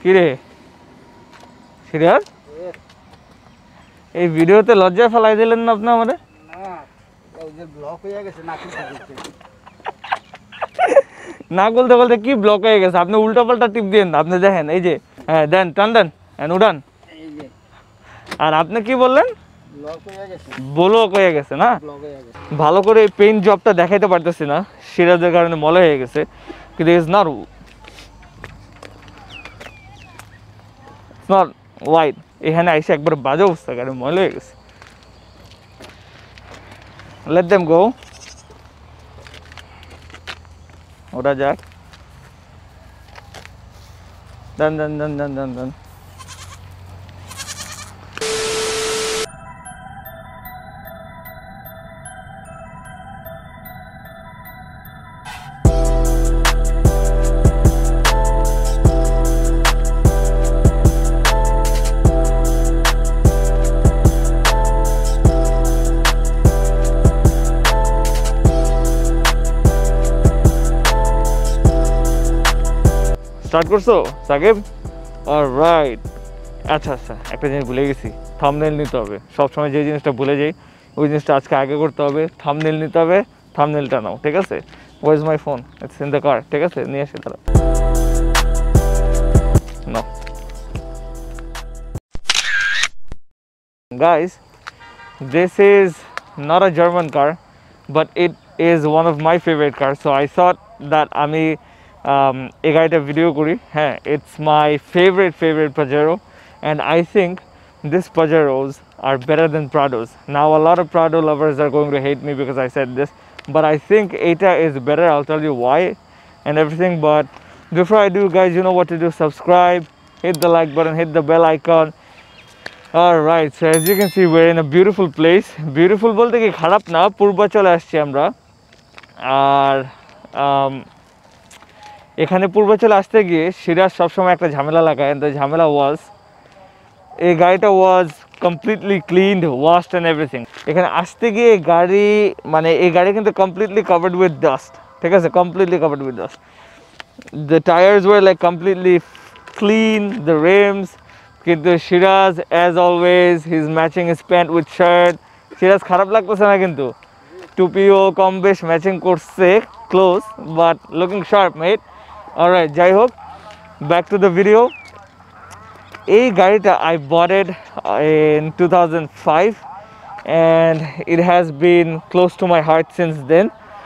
কি রে সিরিয়াস এই ভিডিওতে লজ্জায় ফেলাই দিলেন না আপনি আমারে? না বলতে বলতে কি ব্লক হয়ে গেছে? আপনি উল্টা পাল্টা টিপ দিন না। আপনি দেখেন এই যে, হ্যাঁ দেন, টান দেন, উড়ান। আর আপনি কি বললেন? ব্লক হয়ে গেছে না? ভালো করে পেইন্ট জবটা দেখাইতে পারতেছি না, সিরাজের কারণে মলে হয়ে গেছে। কিন্তু ইজ নট হোয়াইট। এখানে আইসে একবার বাজে অবস্থা, গাড়ি মলে হয়ে গেছে। লেট দেম গো, ওটা যাক। Done, done, done, done, done, done. Start করছো সাকিব? অলরাইট। আচ্ছা আচ্ছা, একটা জিনিস ভুলে গেছি, থাম্বনেল নিতে হবে। সবসময় যে জিনিসটা ভুলে যাই ওই জিনিসটা আজকে আগে করতে হবে। থাম্বনেল নিতে হবে, থাম্বনেলটা নাও, ঠিক আছে? Where is my phone? It's in the car, ঠিক আছে? নিয়ে আসি তারা। নাও guys, this is not a German car, but it is one of my favorite cars, so I thought that আমি এই গাড়িটা ভিডিও করি। হ্যাঁ, it's my favorite Pajero, and I think these Pajeros are better than Prados. Now a lot of Prado lovers are going to hate me because I said this, but I think Eta is better. I'll tell you why and everything, but before I do, guys, you know what to do. Subscribe, hit the like button, hit the bell icon. Alright, so as you can see, we're in a beautiful place. Beautiful বলতে কি খারাপ না, পূর্বাচলে আসছি আমরা। আর এখানে পূর্বাচলে আসতে গিয়ে সিরাজ সবসময় একটা ঝামেলা লাগায়, and the ঝামেলা was এই গাড়িটা was completely cleaned, washed and everything. এখানে আসতে গিয়ে গাড়ি মানে এই গাড়ি কিন্তু completely covered with dust, ঠিক আছে? completely covered with dust. The tires were like completely clean, the rims. কিন্তু Siraj as always, he's matching his pant with shirt. Siraj খারাপ লাগতেছে না কিন্তু, টুপিও কম বেশ ম্যাচিং করছে, close but looking sharp, mate. Alright, যাই হোক, back to the video. এই গাড়িটা I bought it in 2005 and it has been close to my heart since then.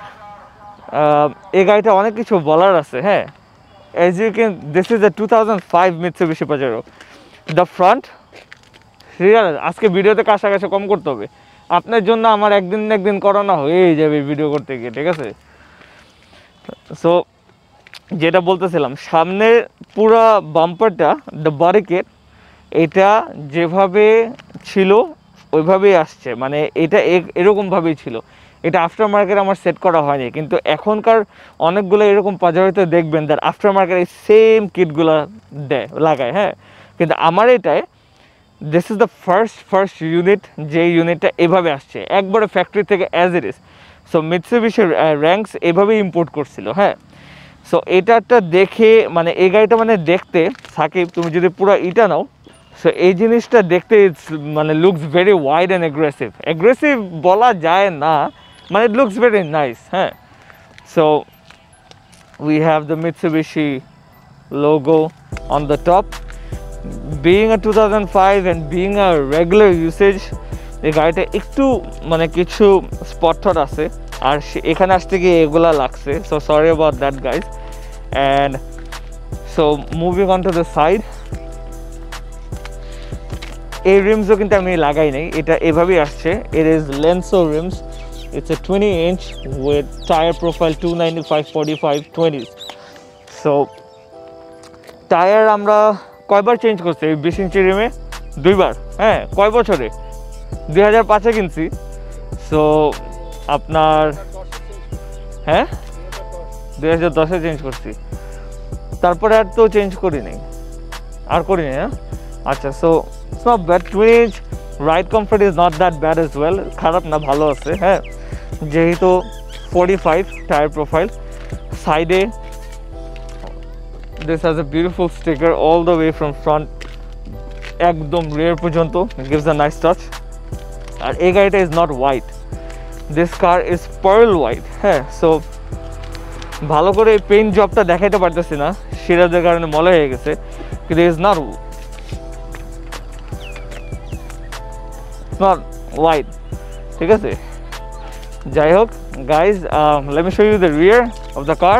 এই গাড়িটা অনেক কিছু বলার আছে। হ্যাঁ, as you can, this is a 2005 Mitsubishi Pajero. The front, আজকে ভিডিওতে কাছাকাছি কম করতে হবে আপনার জন্য। আমার একদিন করানো হয়ে যাবে ভিডিও করতে গিয়ে, ঠিক আছে? সো যেটা বলতেছিলাম, সামনে পুরো বাম্পারটা, দ্য বডি কিট, এটা যেভাবে ছিল ওইভাবেই আসছে। মানে এটা এরকমভাবেই ছিল, এটা আফটার মার্কেট আমার সেট করা হয়নি। কিন্তু এখনকার অনেকগুলো এরকম পাজারোতে দেখবেন দ্যাট আফটার মার্কেট এই সেম কিটগুলো লাগায়। হ্যাঁ, কিন্তু আমার এটায় this is the first unit, যে ইউনিটটা এভাবে আসছে একবারে ফ্যাক্টরি থেকে as it is. So Mitsubishi ranks এভাবেই ইম্পোর্ট করছিল। হ্যাঁ, সো এটাটা দেখে মানে এই গাড়িটা মানে দেখতে, সাকিব তুমি যদি পুরো ইটা নাও, সো এই জিনিসটা দেখতে মানে looks very wide and aggressive বলা যায় না, মানে ইট লুকস ভেরি নাইস। হ্যাঁ, so we have the Mitsubishi logo on the top. Being a 2005 and being a regular usage, এই গাড়িটা একটু মানে কিছু স্পট থট আছে, আর এখানে আসতে গিয়ে এগুলা লাগছে। So sorry about that guys. And so moving on to the side, এই রিমসও কিন্তু আমি লাগাই নাই, এটা এভাবেই আসছে। It is Lenso rims, it's a 20 inch with tire profile 295/45/20s. So tyre আমরা কয়বার চেঞ্জ করছি এই 20 ইঞ্চি রিমে? 2বার। হ্যাঁ, কয় বছরে? 2005-এ কিনছি। সো আপনার হ্যাঁ 2010-এ চেঞ্জ করছি, তারপরে আর তো চেঞ্জ করি নাই, আর করি নাই। হ্যাঁ, আচ্ছা, so it's not bad. 20 inch ride comfort is not that bad as well, খারাপ না, ভালো আছে। হ্যাঁ, যেহেতু 45 টায়ার প্রোফাইল, সাইডে This has a beautiful sticker all the way from front একদম rear পর্যন্ত. It gives a nice touch. আর এই গাড়িটা is not white. This car is pearl white. হ্যাঁ, so ভালো করে পেইন্ট জবটা দেখাইতে পারতেছি না, সিরাজের কারণে মলে হয়ে গেছে, কিন্তু ইজ নট white. ঠিক আছে, যাই হোক guys, let me show you the rear of the car.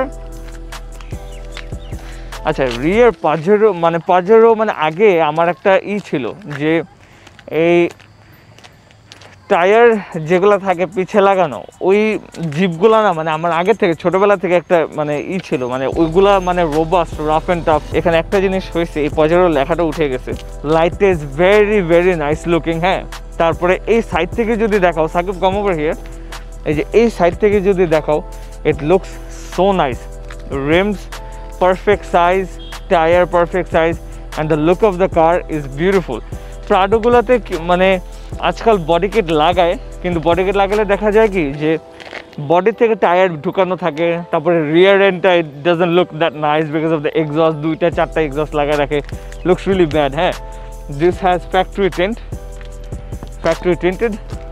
আচ্ছা, রিয়ার পাজেরো মানে আগে আমার একটা ছিল যে এই টায়ার যেগুলো থাকে পিছে লাগানো ওই জিপগুলো না, মানে আমার আগে থেকে ছোটবেলা থেকে একটা মানে ছিল, মানে ওইগুলা মানে রোবাস্ট, রাফ অ্যান্ড টাফ। এখানে একটা জিনিস হয়েছে, এই পাজেরো লেখাটা উঠে গেছে। Light is very very nice looking. হ্যাঁ, তারপরে এই সাইড থেকে যদি দেখাও, সাকিব কাম ওভার হিয়ার, এই যে এই সাইড থেকে যদি দেখাও, it looks so nice. Rims perfect size, tire perfect size, and the look of the car is beautiful. প্রাডোগুলোতে মানে আজকাল বডি কিট লাগায়, কিন্তু বডি কিট লাগালে দেখা যায় কি যে বডি থেকে টায়ার ঢুকানো থাকে, তারপরে রিয়ার এন্ডটা it doesn't look that nice because of the exhaust, দুইটা চারটা এক্সস্ট লাগায় রাখে, লুকস রিয়েলি ব্যাড। হ্যাঁ, দিস হ্যাজ ফ্যাক্টরি টেন্টেড।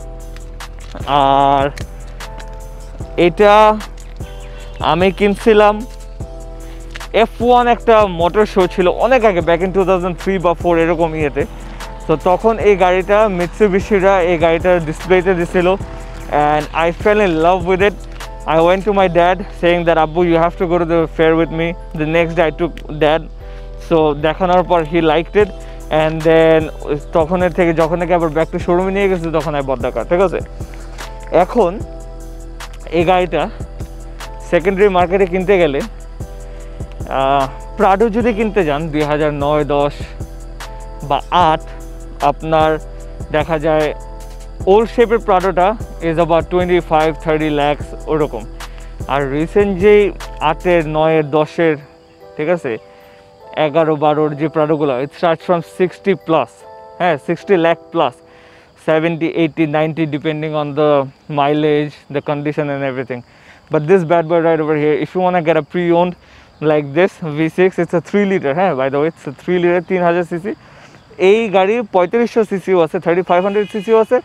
আর এটা আমি কিনছিলাম F1 একটা মোটর শো ছিল অনেক আগে, ব্যাক ইন 2003 বা 4 এরকম ইয়েতে। তো তখন এই গাড়িটা মিৎসুবিশিরা এই গাড়িটার ডিসপ্লেতে দিছিল, and I fell in love with it. I went to my dad saying that আব্বু you have to go to the fair with me. The next day I took dad, so দেখানোর পর হি লাইকড ইট, অ্যান্ড দেন তখনের থেকে যখন নাকি আবার back to শোরুমে নিয়ে গেছে তখন আই বট দ্য কার। ঠিক আছে, এখন এই গাড়িটা সেকেন্ডারি মার্কেটে কিনতে গেলে, প্রাডো যদি কিনতে যান 2009, 10 বা 8, আপনার দেখা যায় ওল্ড শেপের প্রাডোটা ইজ অ্যাবাউট 25-30 lakhs ওরকম। আর রিসেন্ট যেই 8-এর 9-এর 10-এর, ঠিক আছে, 11-12-র যে প্রাডোগুলো, ইট স্টার্ট ফ্রম 60+। হ্যাঁ, 60 lakh plus, 70, 80, 90 depending on the mileage, the condition and everything. But this bad boy right over here, if you want to get a pre-owned like this V6, it's a 3 liter. হ্যাঁ, by the way, it's a 3 liter 3000 cc. এই গাড়ি 3500 সিসিও আছে, 3500 সিসিও আছে,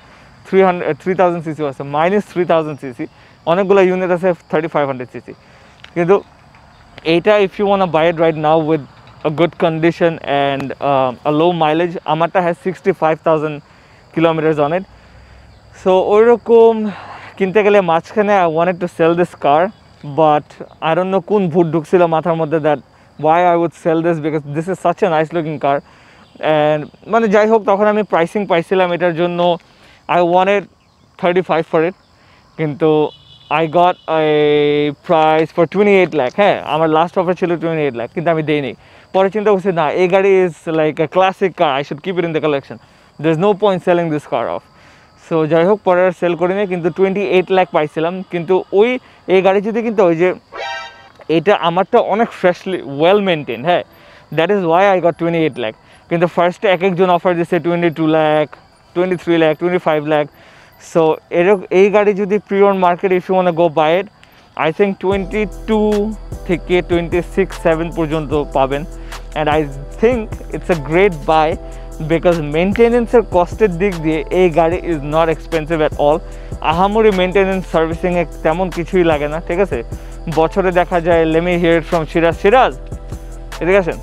3000 সিসিও আছে, -3000 CC. অনেকগুলো unit আছে 3500 CC. কিন্তু এইটা if you want to buy it right now with a good condition and a low mileage, আমারটা has 65,000 kilometers on it. So ওইরকম কিনতে গেলে মাঝখানে I wanted to sell this car, but I don't know কোন ভূত ঢুকছিল মাথার মধ্যে that why I would sell this because this is such a nice looking car. And মানে যাই হোক, তখন আমি প্রাইসিং পাইছিলাম এটার জন্য I wanted 35 for it, কিন্তু I got a price for 28 lakh. হ্যাঁ, আমার লাস্ট অফার ছিল 28 lakh, কিন্তু আমি দেইনি। পরে চিন্তা করছি না, এই গাড়ি is like a classic car, I should keep it in the collection. There's no point selling this car off. So যাই হোক, পরে আর সেল করি না, কিন্তু 28 lakh পাইছিলাম। কিন্তু ওই এই গাড়ি যদি কিন্তু ওই যে এটা আমারটা অনেক ফ্রেশলি ওয়েল মেনটেন। হ্যাঁ, that is why I got 28 lakh। কিন্তু ফার্স্টে এক একজন অফার দিচ্ছে 22 lakh, 23 lakh, 25 lakh। সো এই গাড়ি যদি preowned market if you want go buy it, I think 22 থেকে 26-7 পর্যন্ত পাবেন। And I think it's a great buy because মেনটেনেন্সের কস্টের দিক দিয়ে এই গাড়ি is not expensive at all. আহামরি মেনটেনেন্স সার্ভিসিংয়ে তেমন কিছুই লাগে না। ঠিক আছে, বছরে দেখা যায় লেমি হিয়ার ফ্রম সিরাজ এদিকে আসেন,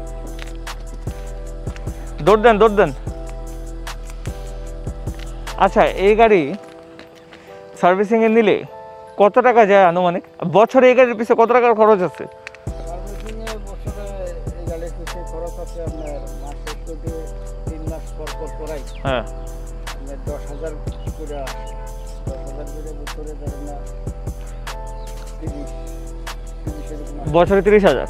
দৌড় দেন। আচ্ছা, এই গাড়ি সার্ভিসিংয়ে নিলে কত টাকা যায় আনুমানিক? বছরে এই গাড়ির পিছনে কত টাকার খরচ আছে? হ্যাঁ, 10,000 বছরে 30,000।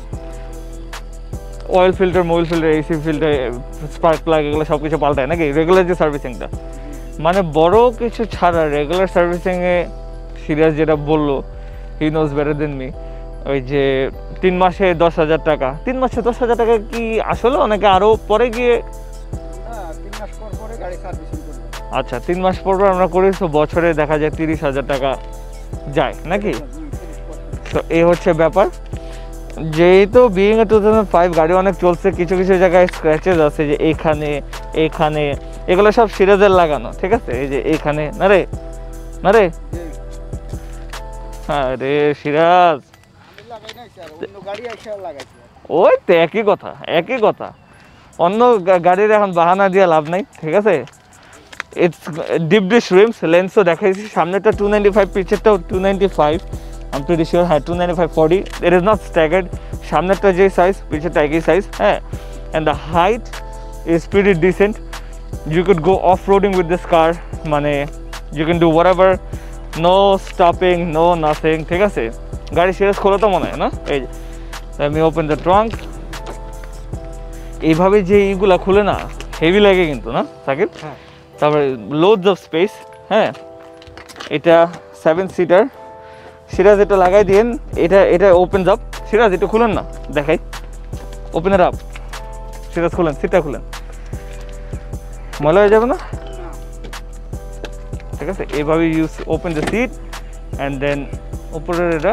Oil filter, Mobil filter, AC filter, spark plug, এগুলো সব কিছু পাল্টায় নাকি রেগুলার যে সার্ভিসিংটা? মানে বড় কিছু ছাড়া রেগুলার সার্ভিসিংয়ে সিরিয়াস যেটা বললো, he knows better than me, ওই যে 3 মাসে 10,000 টাকা। 3 মাসে 10,000 টাকা কি আসলে অনেকে আরও পরে গিয়ে? আচ্ছা, 3 মাস পর আমরা করি, তো বছরে দেখা যায় 30,000 টাকা যায় নাকি? তো এই হচ্ছে ব্যাপার। যেহেতু বিইং এ 2005 গাড়ি অনেক চলছে, কিছু কিছু জায়গায় স্ক্র্যাচেস আছে, যে এইখানে এইখানে, এগুলো সব সিরাজের লাগানো, ঠিক আছে? এই যে এইখানে, না রে না রে, আরে সিরাজ, ওই তো একই কথা একই কথা, অন্য গাড়ির এখন বাহানা দিয়ে লাভ নাই, ঠিক আছে? ইটস ডিপ ডিশ রিমস, লেন্সও দেখাইছি, সামনেটা 295, পিছেরটাও 295, I'm pretty sure, হ্যাঁ 295/40, it is not staggered, সামনেরটা যে সাইজ পিছেরটা একই সাইজ, হ্যাঁ, and the height is pretty decent, you could go off-roading with this car, মানে you can do whatever, no stopping, no nothing, ঠিক আছে? গাড়ি সিরিয়াস খোলো তো মনে হয় না, এই let me open the trunk, এইভাবে যে এইগুলা খুলে না হেভি লাগে কিন্তু, না সাকিব? হ্যাঁ। তারপরে লোডস অফ স্পেস, হ্যাঁ, এটা 7 সিটার, সিরাজ এটা লাগাই দিয়েন, এটা ওপেন আপ, সিরাজ এটা খুলেন না, দেখাই, ওপেন আপ, সিরাজ খুলেন, সিটটা খুলেন, ময়লা হয়ে যাবে না, ঠিক আছে? এইভাবে use open the seat and then উপরের এটা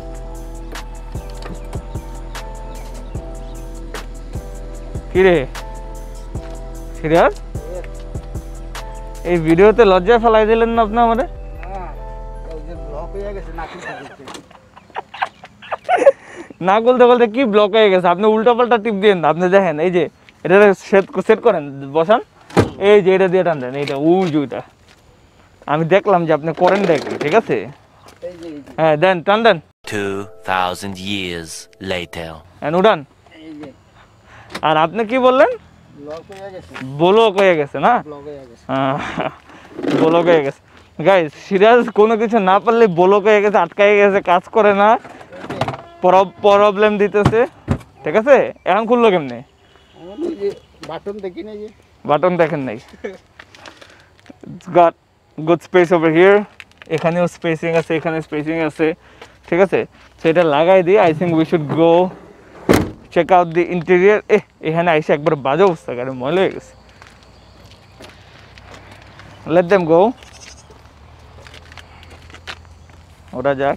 কিরে সিরাজ, এই ভিডিওতে লজ্জায় ফেলাই দিলেন না আপনি আমারে? না বলতে বলতে কি ব্লক হয়ে গেছে, আপনি উল্টা পাল্টা টিপ দিন, আপনি দেখেন এই যে এটা সেট করেন, বসান, এই যে এটা দিয়ে টান দেন, এইটা ওই যে ওইটা, আমি দেখলাম যে আপনি করেন দেখি, ঠিক আছে? হ্যাঁ দেন, টান দেন, 2000 years later. উড়ান। আর আপনি কি বললেন? ব্লক হয়ে গেছে না, ব্লক হয়ে গেছে গাইস, সিরিয়াস কোনো কিছু না পারলে ব্লক হয়ে গেছে, আটকাই গেছে, কাজ করে না, প্রবলেম দিতেছে, ঠিক আছে? এখন খুললো কেমনে? বাটন দেখেন নাই, got good space over here, এখানেও স্পেসিং আছে, এখানে স্পেসিং আছে, ঠিক আছে? সেটা লাগাই দিয়ে I think we should go check out the interior. এখানে আইসে একবার বাজে অবস্থা, গাড়ি ময়লা হয়ে গেছে, লেট দেম গো, ওটা যাক,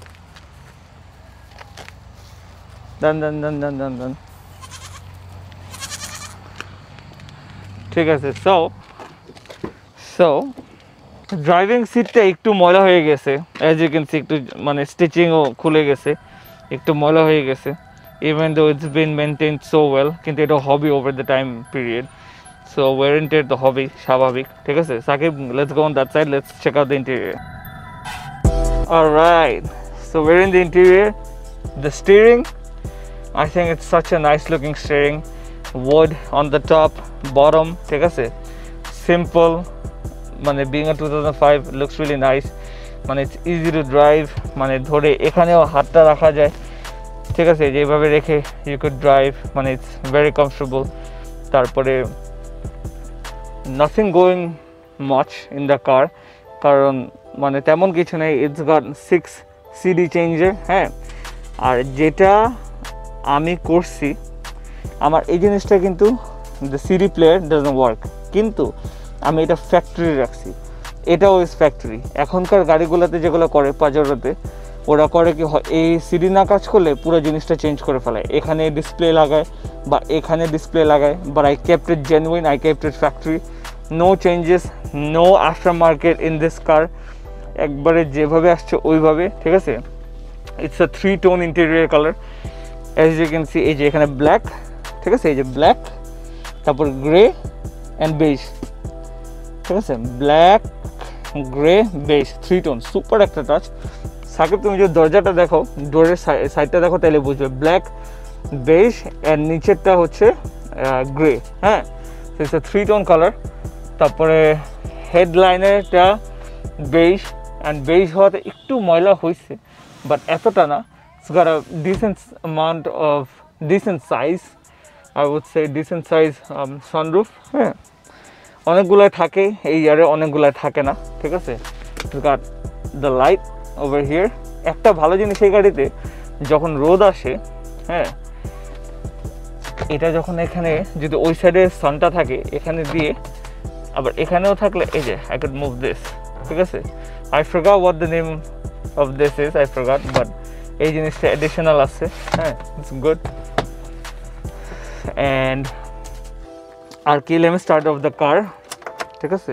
ডান ডান ডান ডান ডান ডান, ঠিক আছে? সো ড্রাইভিং সিটটা একটু ময়লা হয়ে গেছে, অ্যাজ ইউ ক্যান সি, একটু মানে স্টিচিংও খুলে গেছে, একটু ময়লা হয়ে গেছে, even though it's been maintained so well, কিন্তু এটা হবি over the time period, so wear and tear তো হবেই, স্বাভাবিক, ঠিক আছে? Sakib, let's go on that side, let's check out the interior. Alright, so we're in the interior. The steering, I think it's such a nice looking steering, wood on the top, bottom, ঠিক আছে? Simple, মানে being a 2005 looks really nice, মানে it's easy to drive, মানে ধরে এখানেও হাতটা রাখা যায়, ঠিক আছে? যেভাবে রেখে you could drive, মানে it's very comfortable, তারপরে nothing going much in the car, কারণ মানে তেমন কিছু নেই, ইটস গট 6 CD চেঞ্জার, হ্যাঁ। আর যেটা আমি করছি, আমার এই জিনিসটা কিন্তু the CD player doesn't work, কিন্তু আমি এটা ফ্যাক্টরি রাখছি, এটাও ইজ ফ্যাক্টরি। এখনকার গাড়িগুলোতে যেগুলো করে পাজেরোতে, ওরা করে কি এই সিডি না কাজ করলে পুরো জিনিসটা চেঞ্জ করে ফেলায়, এখানে ডিসপ্লে লাগায় বা এখানে ডিসপ্লে লাগায়, but I kept it genuine, I kept it factory, no changes, no after market in this car, একবারে যেভাবে আসছে ওইভাবে, ঠিক আছে? It's a 3-tone interior colour, as you can see, এই যে এখানে ব্ল্যাক, ঠিক আছে? এই যে ব্ল্যাক, তারপর গ্রে অ্যান্ড বেজ, ঠিক আছে? Black, grey, beige, 3-tone, super একটা টাচ। সাকিব, তুমি যদি দরজাটা দেখো, ডোরের সাইডটা দেখো, তাহলে বুঝবে, ব্ল্যাক, বেজ অ্যান্ড নিচেরটা হচ্ছে গ্রে, হ্যাঁ। It's a 3-tone colour. তারপরে হেডলাইনেরটা বেজ, অ্যান্ড বেজ হওয়াতে একটু ময়লা হয়েছে, বাট এতটা না। It's got a decent amount of decent size, I would say decent size sunroof, হ্যাঁ। অনেকগুলাই থাকে এই ইয়ারে, অনেকগুলাই থাকে না, ঠিক আছে? It's got the light over here. একটা ভালো জিনিস এই গাড়িতে, যখন রোদ আসে, হ্যাঁ, এটা যখন এখানে যদি ওই সাইডে সানটা থাকে এখানে দিয়ে, আবার এখানেও থাকলে, এই যে I could move this, ঠিক আছে? I forgot what the name of this is, I forgot, but এই জিনিসটা অ্যাডিশনাল আছে, হ্যাঁ, ইটস গুড। অ্যান্ড আর কি, let me start off the car, ঠিক আছে।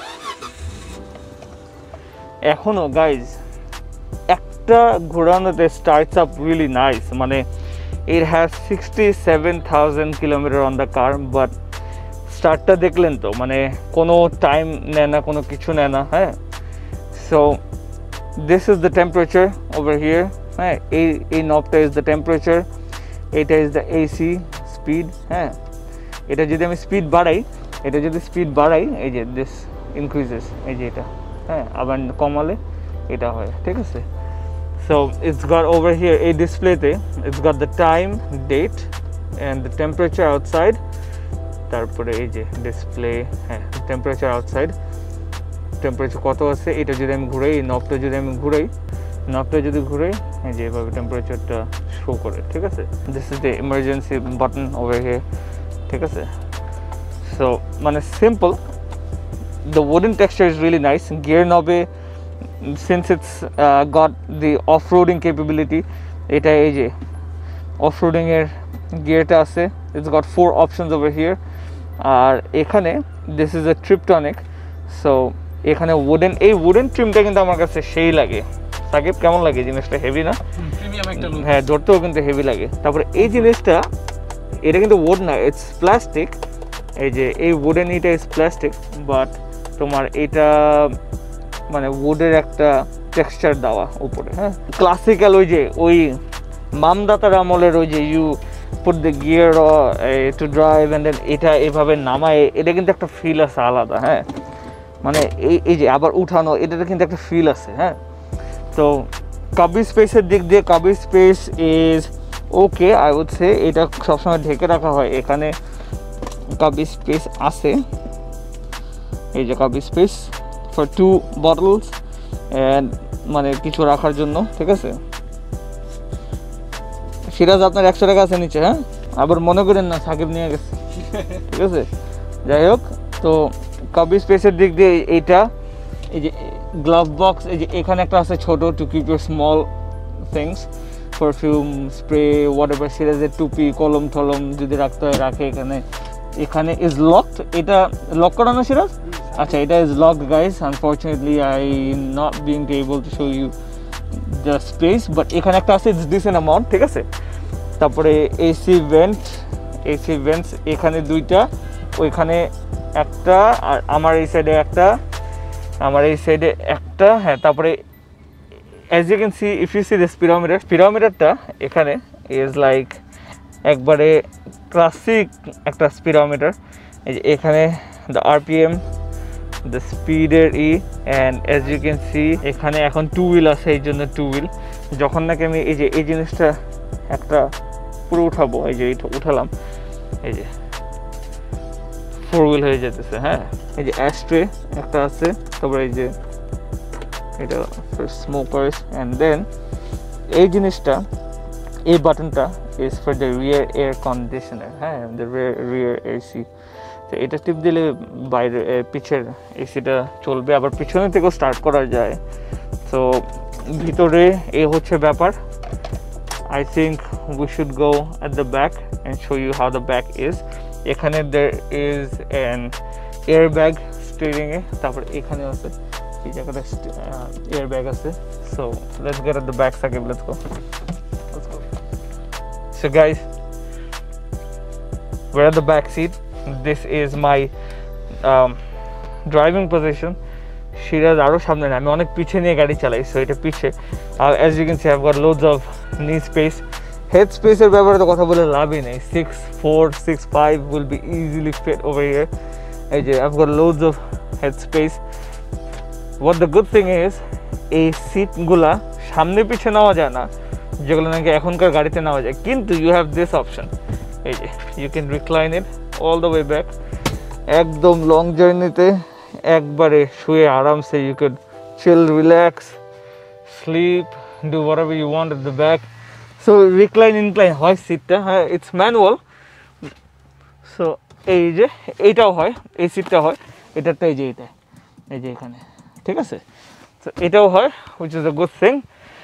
এখনো গাইজ একটা ঘোরানোতে স্টার্টস আপ রিয়েলি নাইস, মানে it has 67,000 kilometre on the car, but স্টার্টটা দেখলেন তো, মানে কোনো টাইম নেয় না, কোনো কিছু নেয় না, হ্যাঁ। So this is the temperature over here, হ্যাঁ, এই নবটা ইজ দ্য টেম্পারেচার, এটা ইজ দ্য এসি স্পিড, হ্যাঁ। এটা যদি আমি স্পিড বাড়াই, এই যে দিস ইনক্রিজেস, এই যে এটা, হ্যাঁ, আবার কমালে এটা হয়, ঠিক আছে। So it's got over here a display te, it's got the time, date and the temperature outside. তারপরে এই যে ডিসপ্লে, হ্যাঁ, টেম্পারেচার আউটসাইড, টেম্পারেচার কত আছে এটা যদি আমি ঘুরাই, নবটা যদি ঘুরাই, এই যে এভাবে টেম্পারেচারটা শো করে, ঠিক আছে। This is the emergency button over here, ঠিক আছে। সো মানে simple, the wooden texture is really nice. Gear knob, since it's got the off-roading capability, এটা এই যে off-roading এর গিয়ারটা আছে, it's got 4 options over here. আর এখানে this is a Triptonic, so এখানে wooden trimটা কিন্তু আমার কাছে সেই লাগে। সাকিব কেমন লাগে জিনিসটা? হেভি না? প্রিমিয়াম একটা লুক। হ্যাঁ, ধরতেও কিন্তু হেভি লাগে। তারপরে এই জিনিসটা, এটা কিন্তু wood না, it's plastic, এই যে এই wooden এটা is plastic, বাট তোমার এটা মানে উডের একটা টেক্সচার দেওয়া উপরে, হ্যাঁ, ক্লাসিক্যাল ওই মামদাতার আমলের ওই যে you put the gear to drive and then এটা এভাবে নামায়, এটা কিন্তু একটা ফিল আছে আলাদা, হ্যাঁ, মানে এই যে আবার উঠানো, এটাতে কিন্তু একটা ফিল আছে, হ্যাঁ। তো কাবি স্পেসের দিক দিয়ে cubby space is okay, I would say. এটা সবসময় ঢেকে রাখা হয়, এখানে কাবি স্পেস আছে, এই যে cubby space for 2 bottles and মানে কিছু রাখার জন্য, ঠিক আছে। সিরাজ আপনার 100 টাকা আছে নিচে, হ্যাঁ, আবার মনে করেন না সাকিব নিয়ে গেছে, ঠিক আছে। যাই হোক, তো কাবি স্পেসের দিক দিয়ে এইটা, এই যে গ্লাভ বক্স, এই যে এখানে একটা আছে ছোট, to keep your small things, perfume, spray, whatever, সিরাজের টুপি, কলম টলম যদি রাখতে হয় রাখে এখানে ইজ লকড। এটা লক করানো সিরাজ? আচ্ছা, এটা is locked guys, unfortunately I not being able to show you the space, but এখানে একটা আছে, ইটস ডিসেন্ট অ্যামাউন্ট, ঠিক আছে। তারপরে এসি ভেন্টস এখানে 2টা, ওইখানে একটা, আর আমার এই সাইডে একটা, হ্যাঁ। তারপরে as you can see, if you see this পিরামিডারটা এখানে ইজ লাইক একবারে ক্লাসিক একটা স্পিডোমিটার। এই যে এখানে দ্য আরপিএম, দ্য স্পিডের and as you can see এখানে এখন 2 হুইল আছে, এই জন্য 2 হুইল। যখন নাকি আমি এই জিনিসটা একটা পুরো উঠাবো, এই যে এইটা উঠালাম, এই যে 4 হুইল হয়ে যেতেছে, হ্যাঁ। এই যে অ্যাশট্রে একটা আছে, তারপরে এই যে এটা স্মোকার্স, অ্যান্ড দেন এই জিনিসটা, এই বাটনটা is for the rear air conditioner, হ্যাঁ, দ্য রিয়ার এসি। তো এটা টিপ দিলে বাইরে পিছের এসিটা চলবে, আবার পিছনে থেকেও স্টার্ট করা যায়। তো ভিতরে এই হচ্ছে ব্যাপার। I think we should go at the back and show you how the back is. এখানে there is an air bag স্টিয়ারিংয়ে, তারপরে এখানে আছে এই জায়গাটা এয়ার ব্যাগ আছে। So let's get at the back, Sakib, let's go. So guys, we're at the back seat. This is my driving position. Siraj আরও সামনে না, আমি অনেক পিছিয়ে নিয়ে গাড়ি চালাই, সো এটা পিছিয়ে। আর as you can see I've got loads of knee space. Head স্পেসের ব্যাপারে তো কথা বলে লাভই নেই, 6'4", 6'5" will be easily fit over here. এই যে I've got loads of head space. What the good thing is, এই সিটগুলা সামনে পিছে নেওয়া যায় না, যেগুলো নাকি এখনকার গাড়িতে নেওয়া যায়, কিন্তু ইউ হ্যাভ দিস অপশন, এই যে you can recline it all the way back. একদম লং জার্নিতে একবারে শুয়ে আরামসে you can chill, relax, sleep, do whatever you want at the back. So recline incline হয় সিটটা, হ্যাঁ, ইটস ম্যানুয়াল। সো এই যে এইটাও হয়, এই সিটটা হয়, এটারটা এই যে এইটা, এই যে এখানে, ঠিক আছে। তো এটাও হয়, which is a good thing.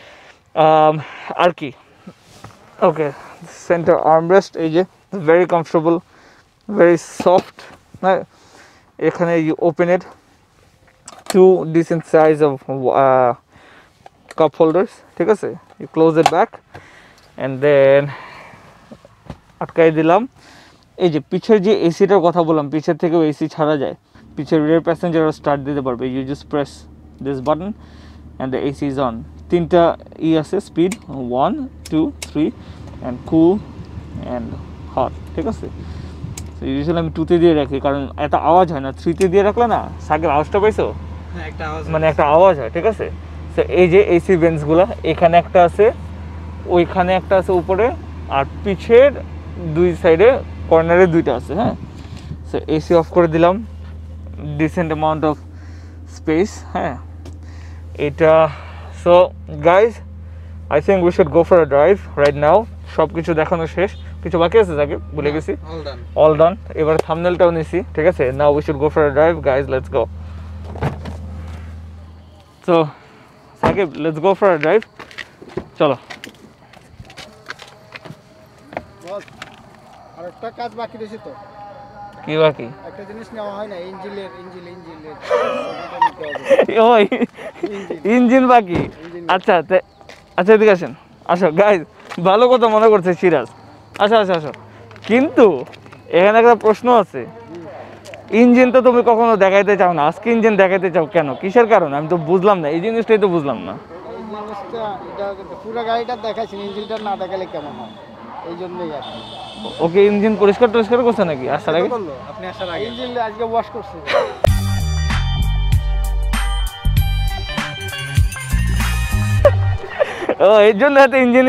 আর কি ওকে সেন্টার আর্মরেস্ট এই যে ভেরি কমফর্টেবল ভেরি সফট হ্যাঁ এখানে you open it two decent size of cup holders ঠিক আছে you close it back and then আটকাই দিলাম এই যে পিছের যে এসিটার কথা বললাম পিছের থেকেও এসি ছাড়া যায় পিছের রিয়ার প্যাসেঞ্জারও স্টার্ট দিতে পারবে you just press this button and the AC is on তিনটা আছে speed 1 2 3 and cool and hot ঠিক আছে তো ইউজুয়ালি আমি 2তে দিয়ে রাখি কারণ এত আওয়াজ হয় না 3তে দিয়ে রাখলে না সাইকেল আওয়াজটা পাইছো মানে একটা আওয়াজ হয় ঠিক আছে তো এই যে এসি বেঞ্চগুলো এখানে একটা আছে ওইখানে একটা আছে উপরে আর পিছের দুই সাইডে কর্নারে দুইটা আছে হ্যাঁ সো এসি অফ করে দিলাম ডিসেন্ট অ্যামাউন্ট অফ স্পেস হ্যাঁ এটা so guys I think we should go for a drive right now সব কিছু দেখানো শেষ কিছু বাকি আছে যাকে ভুলে গেছি অল ডান এবার থাম্বনেলটাও নিছি ঠিক আছে now we should go for a drive guys let's go so Sakib let's go for a drive চলো আর একটা কাজ বাকি রয়েছে তো কি বাকি একটা জিনিস নেওয়া হয় না ইঞ্জিনের ওই ইঞ্জিন বাকি আচ্ছা আচ্ছা এদিকে আসেন আসো গাইজ ভালো কথা মনে করছে সিরাজ আচ্ছা আচ্ছা আসো কিন্তু এখানে একটা প্রশ্ন আছে ইঞ্জিন তো তুমি কখনো দেখাইতে চাও না আজকে ইঞ্জিন দেখাইতে চাও কেন কিসের কারণে আমি তো বুঝলাম না এই জিনিসটাই তো বুঝলাম না এই জিনিসটা এটা পুরো গাড়িটা দেখাচ্ছি ইঞ্জিনটা না দেখালে কেমন হয় এই জন্যই আর কি ওকে ইঞ্জিন পরিষ্কার করছে নাকি আসার আগে আপনি আসার আগে ইঞ্জিন আজকে ওয়াশ করছে ও এর জন্য এত ইঞ্জিন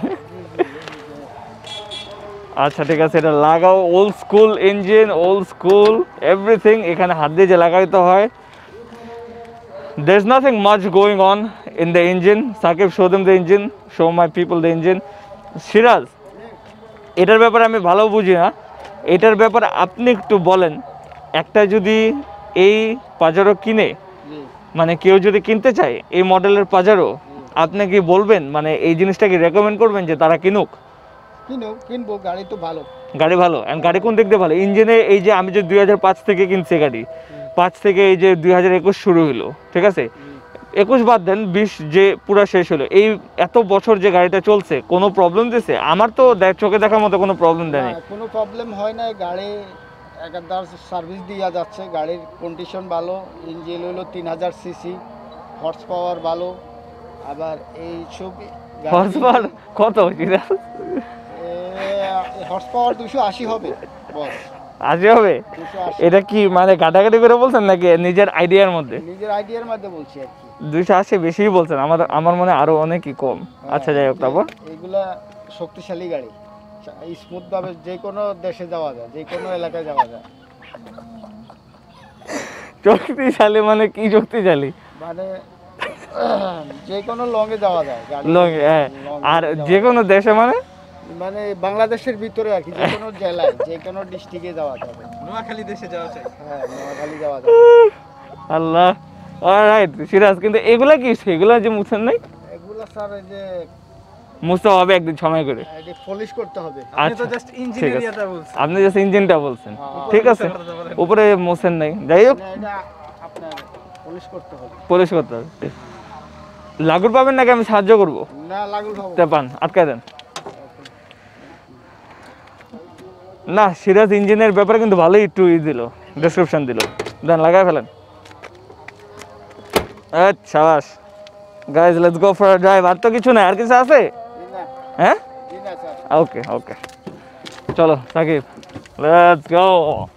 আচ্ছা ঠিক আছে এটা লাগাও old school engine old school everything এখানে হাত দিয়ে যে লাগাইতে হয় there's nothing much going on in the engine Sakib show them the engine show my people the engine Siraj এটার ব্যাপারে আমি ভালো বুঝি না এটার ব্যাপারে আপনি একটু বলেন একটা যদি এই পাজারো কিনে মানে কেউ যদি কিনতে চায় এই মডেলের পাজারো আপনি কি বলবেন মানে এই জিনিসটাকে রেকমেন্ড করবেন যে তারা কিনুক কিনবো গাড়ি তো ভালো গাড়ি ভালো এন্ড গাড়ি কোন দিক দিয়ে ভালো ইঞ্জিনে এই যে আমি যে 2005 থেকে কিনছি গাড়ি 5 থেকে এই যে 2021 শুরু হলো ঠিক আছে 21 বাদ দেন 20 যে পুরা শেষ হলো এই এত বছর যে গাড়িটা চলছে কোনো প্রবলেম দিছে আমার তো চোখে দেখার মতো কোনো প্রবলেম দেয়নি কোনো প্রবলেম হয় না গাড়ি একদম সার্ভিস দিয়া যাচ্ছে গাড়ির কন্ডিশন ভালো ইঞ্জিন হলো 3000 সিসি হর্স পাওয়ার ভালো আবার এই সব হর্স পাওয়ার কত হর্স পাওয়ার 280 হবে বস আজকে হবে এটা কি মানে কাটাকাটি করে বলছেন নাকি নিজের আইডিয়ার মধ্যে বলছি আর কি 280 বেশিই বলছেন আমার মনে আরো অনেকই কম আচ্ছা যাই হোক তারপর এগুলা শক্তিশালী গাড়ি স্মুথ ভাবে যে কোনো দেশে যাওয়া যায় যে কোনো এলাকায় যাওয়া যায় শক্তিশালী মানে কি শক্তিশালী মানে যে কোনো লংয়ে যাওয়া যায় লং আর যে কোনো দেশে মানে মানে বাংলাদেশের ভিতরে আর কি যে কোনো জেলায় যে কোনো ডিস্ট্রিক্টে যাওয়া যাবে নোয়াখালী দেশে যাওয়া যায় হ্যাঁ নোয়াখালী যাওয়া যায় আল্লাহ অলরাইট সিরাজ কিন্তু এগুলা কি সেগুলা যে মুছেন নাই এগুলা স্যার এই যে মুছতে হবে একদিন সময় করে এটা পলিশ করতে হবে আপনি তো জাস্ট ইঞ্জিনিয়ারটা বলছেন আপনি জাস্ট ইঞ্জিনটা বলছেন ঠিক আছে উপরে মুছেন নাই যাই হোক এটা আপনার পলিশ করতে হবে লাগুর পাবেন নাকি আমি সাহায্য করব না লাগুর পাবো তে পান আটকায় দেন না সিরাজ ইঞ্জিনের ব্যাপারে কিন্তু ভালোই একটু দিল ডেসক্রিপশন দিল দেন লাগাই ফেলেন আচ্ছা শাবাশ guys let's go for a drive আর তো কিছু নাই আর কিছু আছে হ্যাঁ ওকে ওকে চলো সাকিব লেটস গো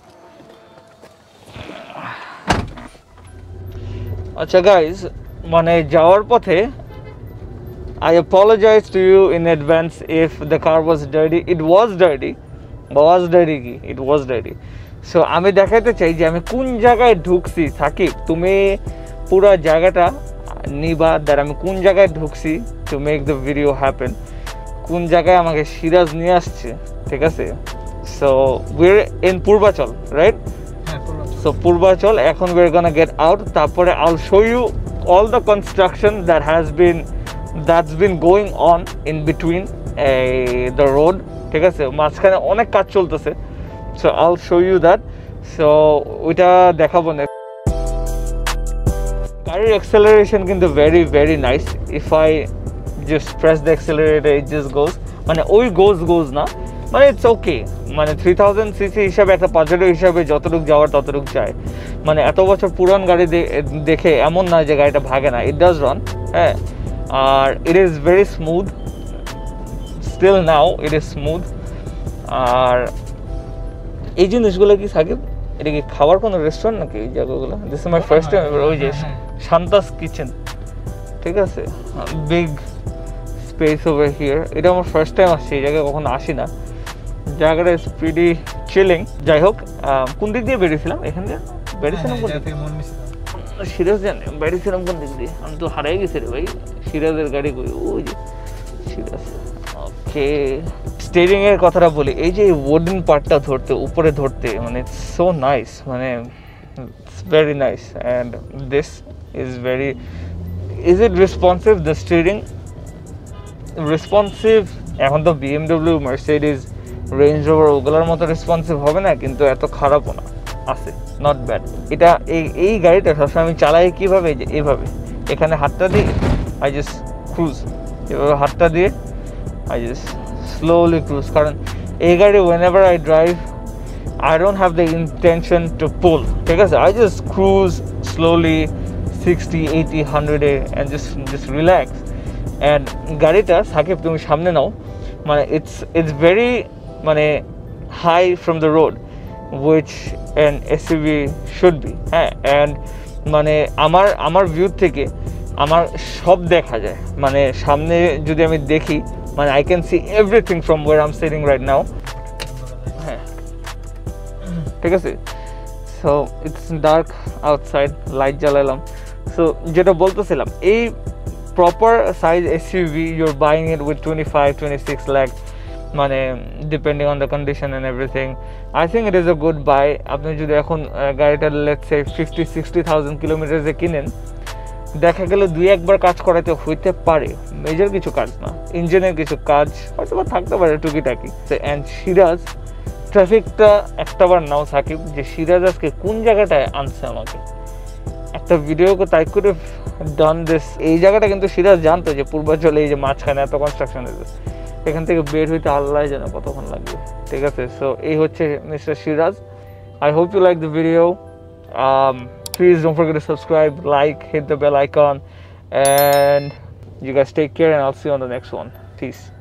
আচ্ছা গাইজ মানে যাওয়ার পথে I apologize to you in advance if the car was dirty. It was dirty. It was dirty. So আমি দেখাইতে চাই যে আমি কোন জায়গায় ঢুকছি সাকিব তুমি পুরো জায়গাটা নিবা দ্যাট আমি কোন জায়গায় ঢুকছি to make the video happen কোন জায়গায় আমাকে সিরাজ নিয়ে আসছে ঠিক আছে so we're in Purbachal right so Purbachal এখন উইর গোনা গেট আউট তারপরে I'll show you all the construction that has been that's been going on in between the road, ঠিক আছে, মাঝখানে অনেক কাজ চলতেছে, so I'll show you that, so ওইটা দেখাবো না। গাড়ির acceleration কিন্তু very very nice, if I just press the accelerator it just goes, মানে ওই goes না, মানে ইটস ওকে, মানে 3000 সিসি হিসাবে একটা পাজেরো হিসাবে যতটুকু যাওয়ার ততটুকু যায়, মানে এত বছর পুরান গাড়ি দেখে এমন না যে গাড়িটা ভাগে না, ইট ডাজ রান, হ্যাঁ, আর it is very smooth, still now it is smooth. আর এই জিনিসগুলো কি সাকিব, এটা কি খাওয়ার কোনো রেস্টুরেন্ট নাকি এই জায়গাগুলো? This is my first time, ওই যে শান্তাস কিচেন, ঠিক আছে, বিগ স্পেস ওভার হিয়ার, এটা আমার ফার্স্ট টাইম আসছি, এই জায়গায় কখনো আসি না, জায়গাটা ইজ প্রিটি চিলিং। যাই হোক, কোন দিক দিয়ে বেরিয়েছিলাম? এখান দিয়ে বেরিয়েছিলাম কোন দিক? সিরাজ জানে বেরিয়েছিলাম কোন দিক দিয়ে, আমি তো হারাই গেছি রে ভাই, সিরাজের গাড়ি কই, ওই যে সিরাজ। ওকে, স্টিয়ারিং এর কথাটা বলি, এই যে উডেন পার্টটা ধরতে, উপরে ধরতে, মানে ইটস সো নাইস, মানে it's very nice, and this is very, is it responsive? The steering responsive, এখন তো BMW, মার্সিডিজ, রেঞ্জ রোভার ওগুলোর মতো রেসপন্সিভ হবে না, কিন্তু এত খারাপও না, আছে, নট ব্যাড। এটা এই গাড়িটা সবসময় আমি চালাই কীভাবে, যে এইভাবে এখানে হাতটা দিয়ে আই জাস্ট ক্রুজ, এভাবে হাতটা দিয়ে আই জাস্ট স্লোলি ক্রুজ, কারণ এই গাড়ি whenever I drive I don't have the intention to pull, ঠিক আছে, I just cruise slowly 60, 80, 100 and just relax. And গাড়িটা সাকিব তুমি সামনে নাও, মানে it's very মানে high from the road, which an SUV should be, হ্যাঁ, and মানে আমার ভিউ থেকে আমার সব দেখা যায়, মানে সামনে যদি আমি দেখি, মানে I can see everything from where I'm sitting right now, হ্যাঁ, ঠিক আছে। So it's dark outside, light জ্বালালাম। So যেটা বলতেছিলাম, এই proper size SUV you're buying it with 25-26 lakh, মানে depending on the condition and everything, I think it is a good buy. আপনি যদি এখন গাড়িটা let's say 50-60,000 কিলোমিটারে কিনেন, দেখা গেল 2-1 কাজ করাতে হইতে পারে, মেজর কিছু কাজ না, ইঞ্জিনের কিছু কাজ হয়তো বা থাকতে পারে টুকিটাকি। অ্যান্ড সিরাজ, ট্রাফিকটা একটাবার নাও সাকিব, যে সিরাজ আজকে কোন জায়গাটায় আনছে আমাকে, একটা ভিডিও তাই করে ডান দিস, এই জায়গাটা কিন্তু সিরাজ জানতো যে পূর্বাঞ্চলে এই যে মাঝখানে এত কনস্ট্রাকশন হয়েছে, এখান থেকে বের হইতে আল্লাহ জানে কতক্ষণ লাগবে, ঠিক আছে। সো এই হচ্ছে mister Siraj. I hope you like the video. Please don't forget to subscribe, like, hit the bell icon, and you guys take care, and I'll see you on the next one. Peace.